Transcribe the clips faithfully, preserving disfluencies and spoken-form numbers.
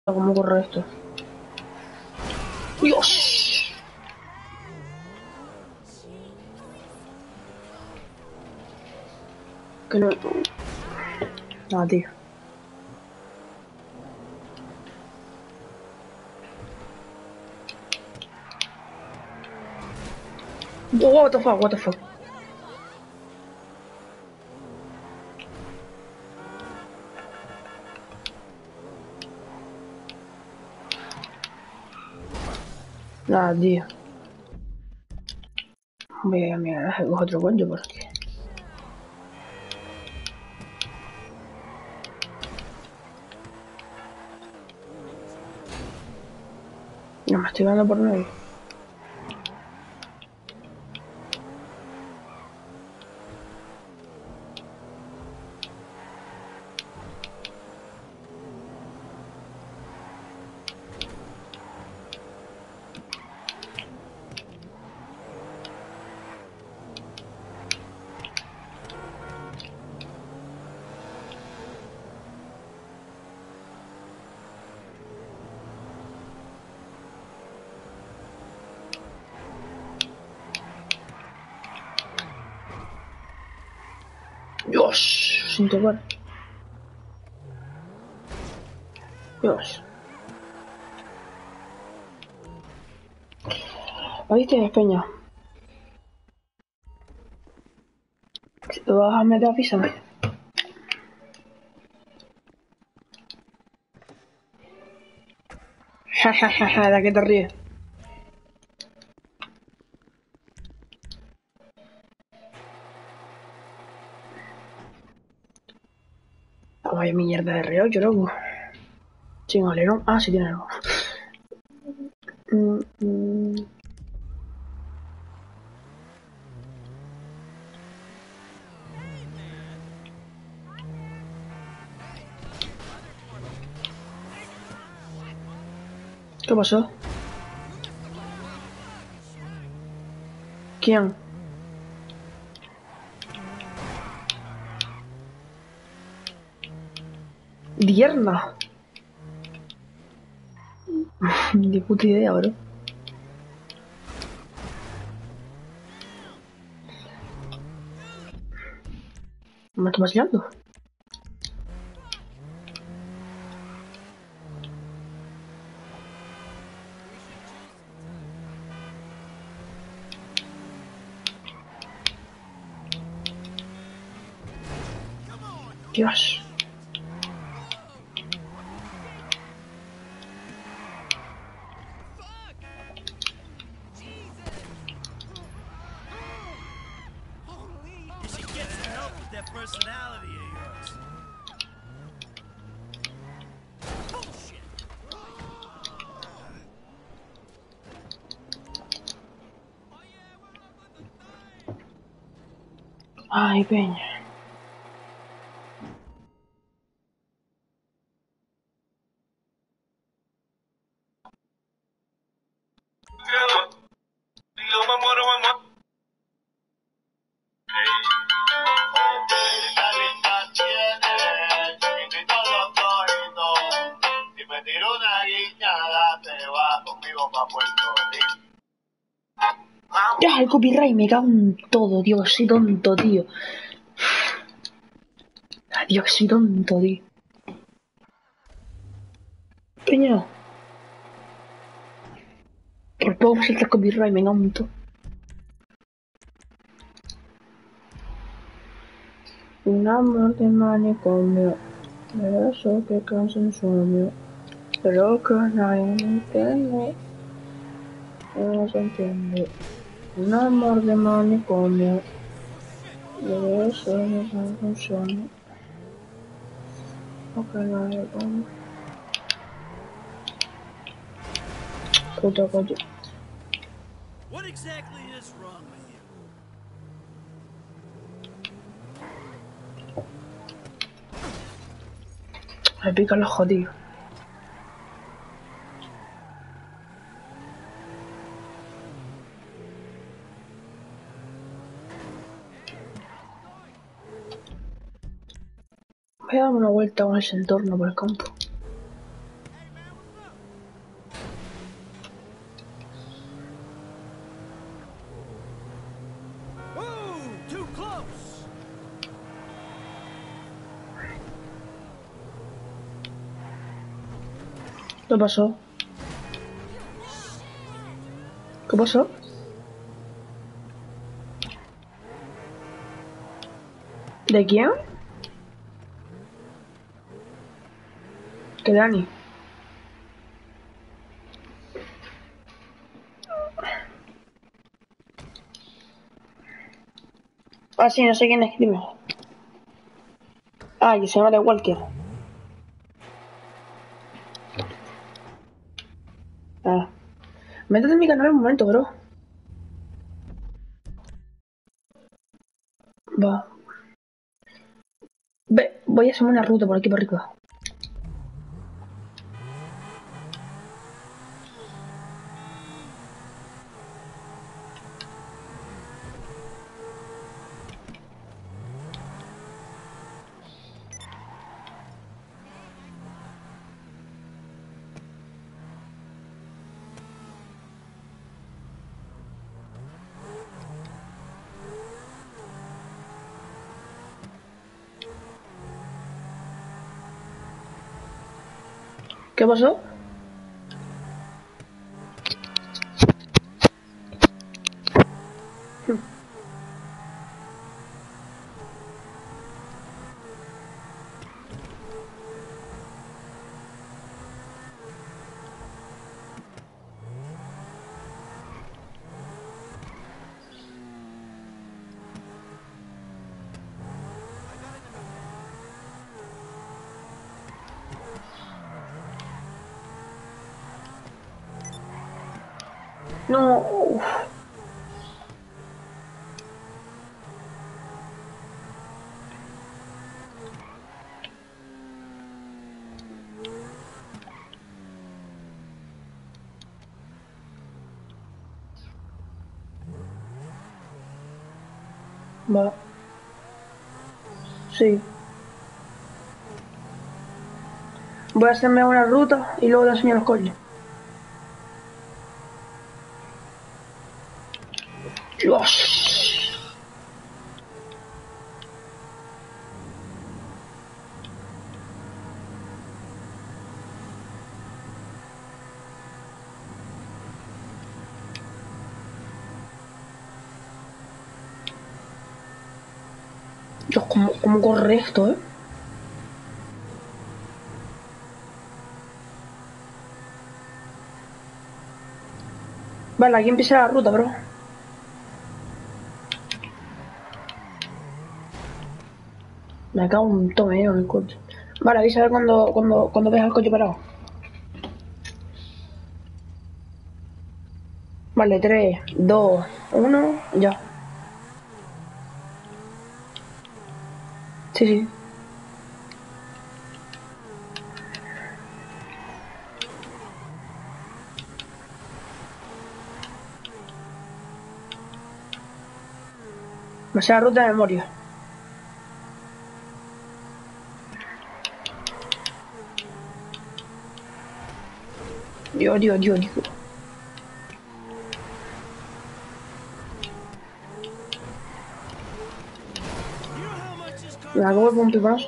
¿Cómo corre esto? ¡Dios! Que no... Ah, tío. What the fuck, what the fuck. Nada, tío. Voy a mirar, cojo otro cuento por aquí. No me estoy dando por nadie. Dios, sin tocar. Dios. Ahí tienes, peña. Si te vas a meter, avísame. Ja, ja, ja, ja, ¿de qué te ríes? Ah, vaya mierda de reloj, yo loco. Sin alerón. Ah, sí tiene algo. Mm, mm. ¿Qué pasó? ¿Quién? Dierna. Ni puta idea, bro. ¿Me estás vacilando? Dios. Personality of yours. Bullshit. Ay, peña. Ya, el copyright me cago en todo, Dios, soy tonto, tío. Dios, soy tonto, tío. Peña. Por poco me salta el copyright, me cago en todo. Un amor de manicomio, de eso que cansa un sueño, pero que nadie me entiende, no se entiende. Un amor de manicomio, de eso que cansa un sueño, porque nadie come. Puta coño. What exactly is wrong with you? Me pica los jodidos. Voy a darme una vuelta con ese entorno por el campo. ¿Qué pasó? ¿Qué pasó? ¿De quién? ¿Que Dani? Ah, sí, no sé quién escribe. Ah, que se llama The Walker. Ah. Métete en mi canal un momento, bro. Va. Ve, voy a hacerme una ruta por aquí por arriba. ¿Qué pasó? No. Uf. Va. Sí. Voy a hacerme una ruta y luego te enseño los coches. Dios. Dios, ¿cómo, cómo corre esto, eh? Vale, aquí empieza la ruta, bro. Me cago un tome en el coche. Vale, avísame cuando, cuando, cuando veas el coche parado. Vale, tres, dos, uno, ya. Sí, sí. Me sé la ruta de memoria. Dios, Dios, Dios, Dios. Me acabo de poner un pipazo.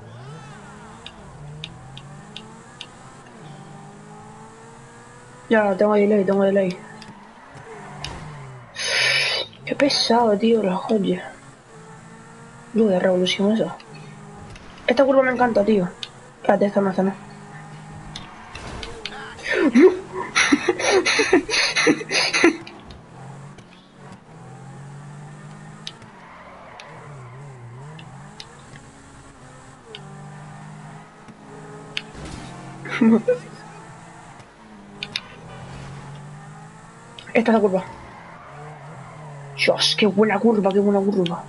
Ya, tengo delay, tengo delay. Qué pesado, tío, los coches. Luz de revolución eso. Esta curva me encanta, tío. Espérate, esta no, esta no. Esta es la curva. Dios, qué buena curva, qué buena curva.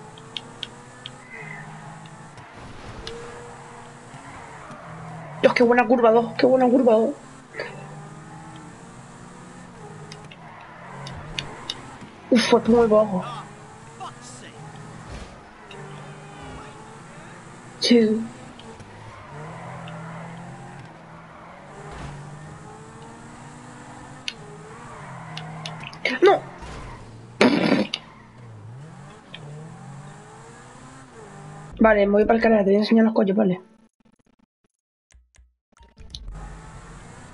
Dios, qué buena curva dos, qué buena curva dos. Uf, estoy muy bajo. Sí. ¡No! Vale, me voy para el canal, te voy a enseñar los coches, vale.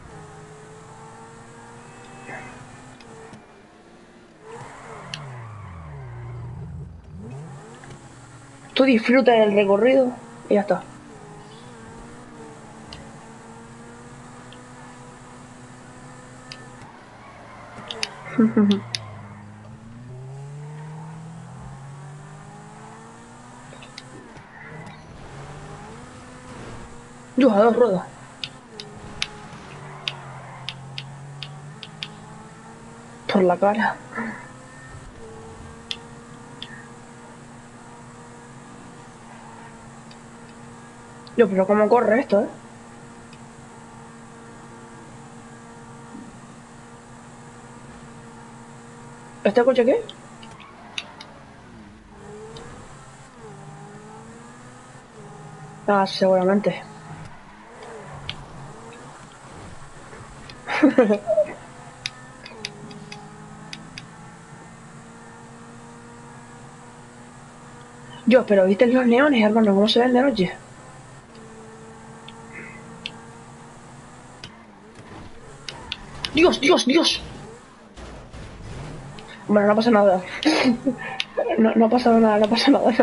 Tú disfruta del recorrido y ya está. Yo a dos ruedas. Por la cara. Yo, pero cómo corre esto, ¿eh? ¿Este coche qué? Ah, seguramente. Yo, pero ¿viste los neones, hermano? ¿Cómo se ven de noche? ¡Dios, Dios, Dios! Bueno, no pasa nada. No, no ha pasado nada, no pasa nada.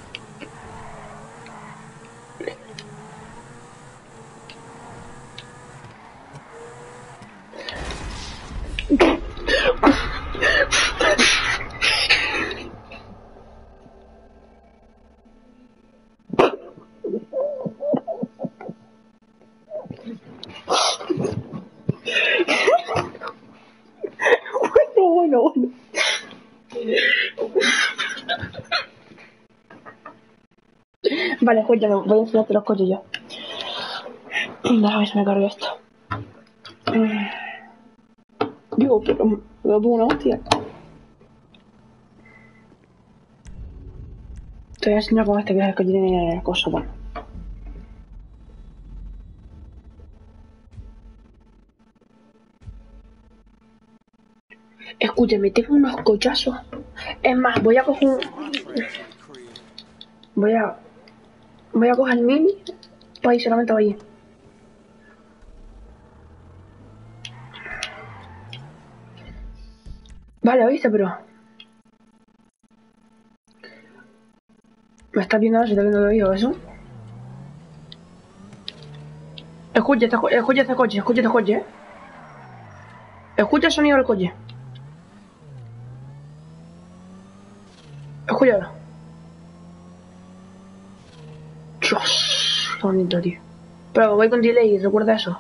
Bueno, bueno, bueno. Vale, escúchame, voy a enseñarte los coches ya. Déjame ver si me cargue esto. Digo, pero me pongo una hostia. Te voy a enseñar con este que es el que tiene cosas, bueno. Escúchame, tengo unos cochazos. Es más, voy a coger un... Voy a... Voy a coger el mini para ir solamente allí. Vale, ¿viste? Pero... ¿Me estás viendo? ¿Se está viendo de oído eso? Escucha este, escucha este coche, escucha este coche, ¿eh? Escucha el sonido del coche. Escúchalo. Dios, qué bonito, tío. Pero voy con delay, recuerda eso.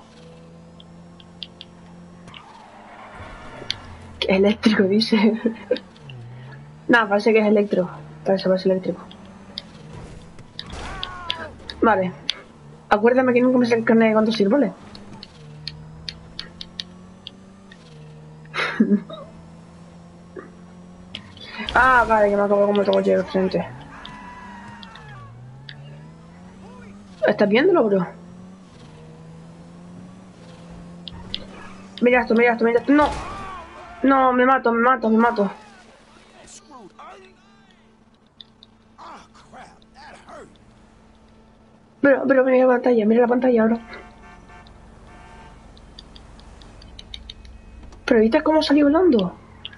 Eléctrico, dice. Nada, parece que es electro. Parece, parece eléctrico. Vale. Acuérdame que nunca me sé el carnet de conducir, ¿vale? Ah, vale, que me acabo de comer otro coche de frente. ¿Estás viéndolo, bro? Mira esto, mira esto, mira esto. ¡No! No, me mato, me mato, me mato. Pero, pero mira la pantalla, mira la pantalla ahora. Pero ¿viste cómo salió volando?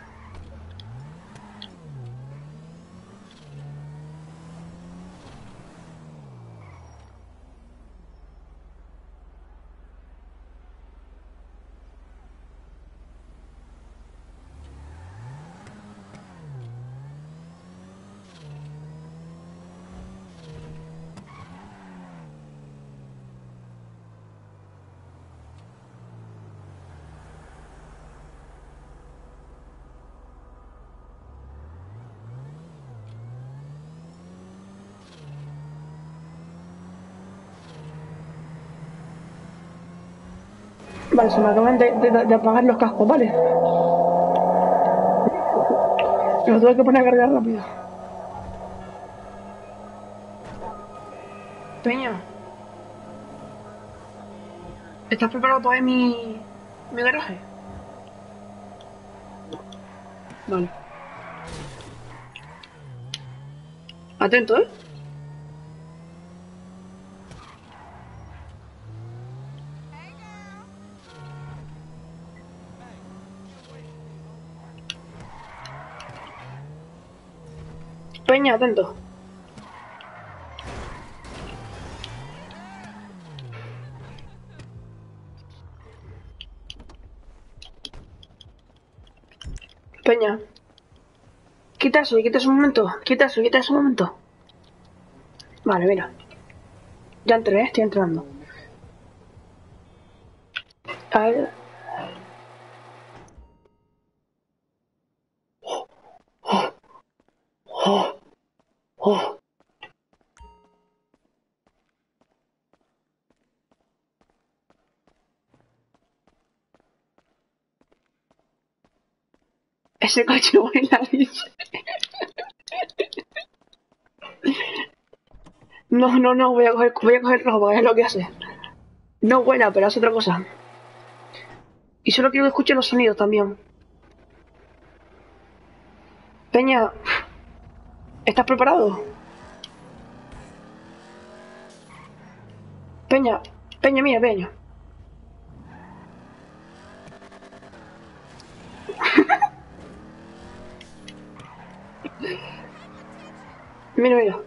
Vale, se me acaban de, de, de apagar los cascos, ¿vale? Los tengo que poner a cargar rápido. Peña. ¿Estás preparado para ver mi, mi garaje? Vale. Atento, ¿eh? Peña, atento. Peña. Quita eso, quita eso un momento. Quita eso, quita eso un momento. Vale, mira. Ya entré, ¿eh? Estoy entrando. A ver. Oh, oh, oh. Ese coche vuela, dice. No, no, no, voy a coger, voy a coger rojo porque es lo que hace. No vuela, pero hace otra cosa. Y solo quiero que escuchen los sonidos también. Peña, ¿estás preparado? Peña, Peña, mira, Peña. Mira, mira.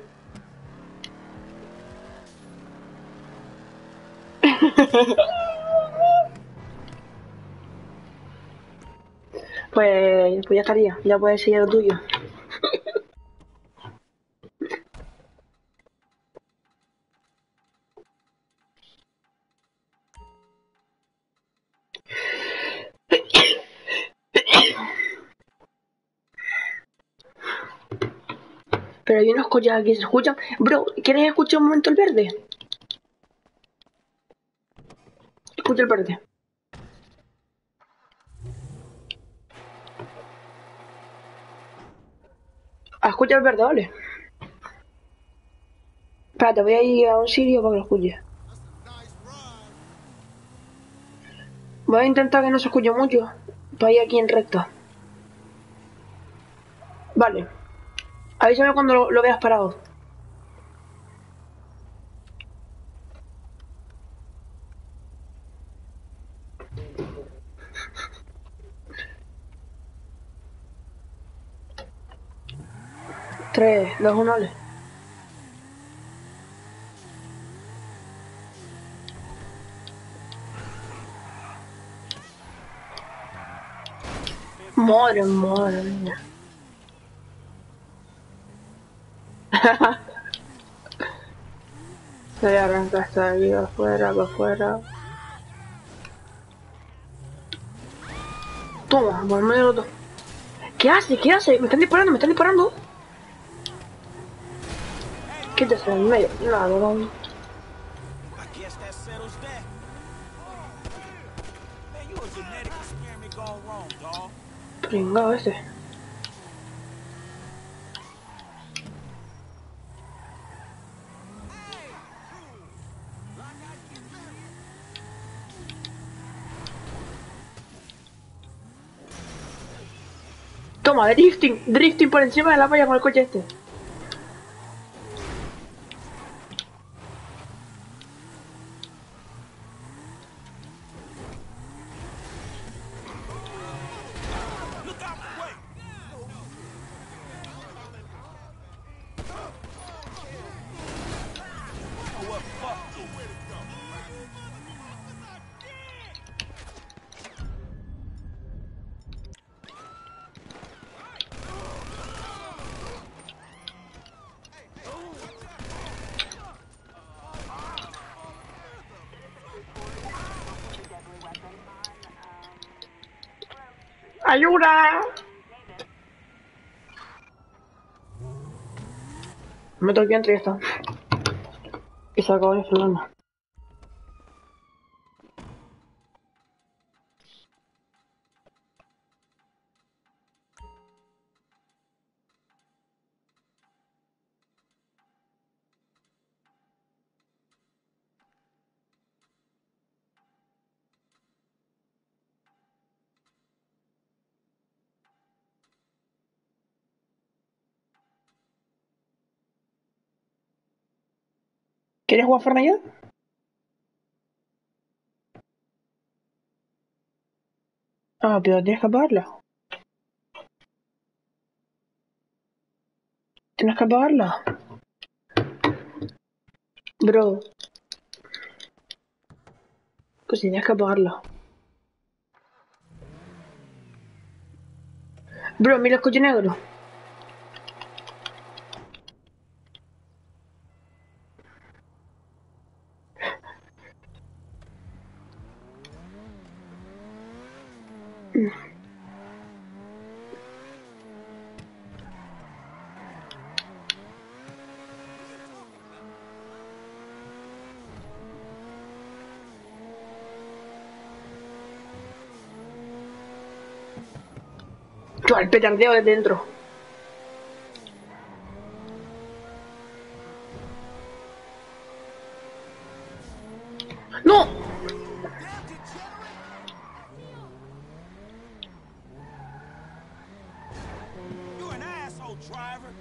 Pues, pues ya estaría, ya puedes seguir lo tuyo. Pero hay unos collares que se escuchan. Bro, ¿quieres escuchar un momento el verde? Escucha el verde. Ah, escucha el verde, vale. Espérate, voy a ir a un sitio para que lo escuches. Voy a intentar que no se escuche mucho. Para ir aquí en recta. Vale. Avísame cuando lo, lo veas parado. Tres, dos, uno, vale. Madre, madre mía. Se arranca esta aquí afuera, para afuera. Toma, por medio de los dos. ¿Qué hace? ¿Qué hace? Me están disparando, me están disparando. Quítese en medio. Nada, no. I guess that settles that. Man, you a genetic experiment gone wrong, dog. Pringado ese. Toma, drifting, drifting por encima de la valla con el coche este. Look out the way. Oh, well, fuck you. ¡Ayuda! Me toqué entre esta. Y se acabó el problema. ¿Quieres jugar Fortnite? Ah, pero tienes que apagarla. Tienes que apagarla. Bro. Pues tienes que apagarla. Bro, mira el coche negro. Yo, el petardeo de dentro. ¡No! Damn degenerate! You're an asshole, driver.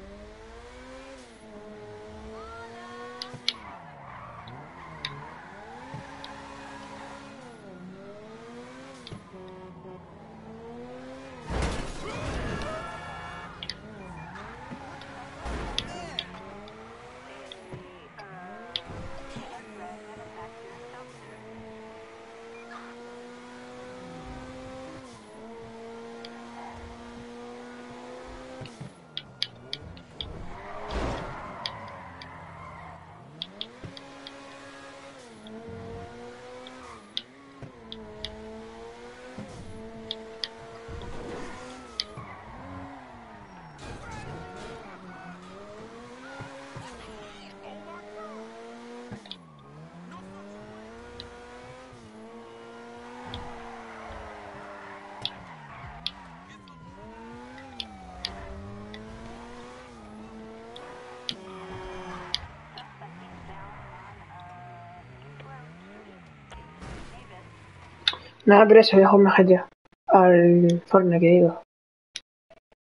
Nada, pero eso, dejo más allá. Al Fortnite, que digo.